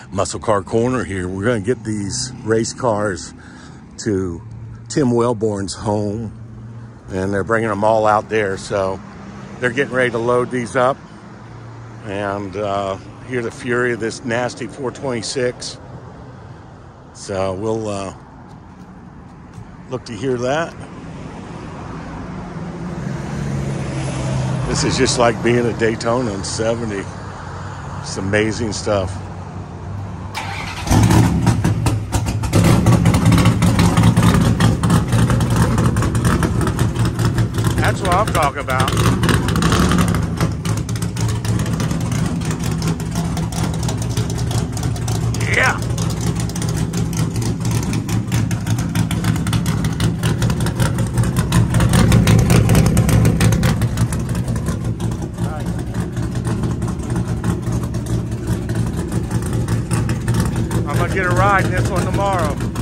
Muscle Car Corner here. We're going to get these race cars to Tim Wellborn's home, and they're bringing them all out there. So they're getting ready to load these up and hear the fury of this nasty 426. So we'll look to hear that. This is just like being at Daytona in 70. It's amazing stuff. That's what I'm talking about. Yeah. I'm gonna get a ride in this one tomorrow.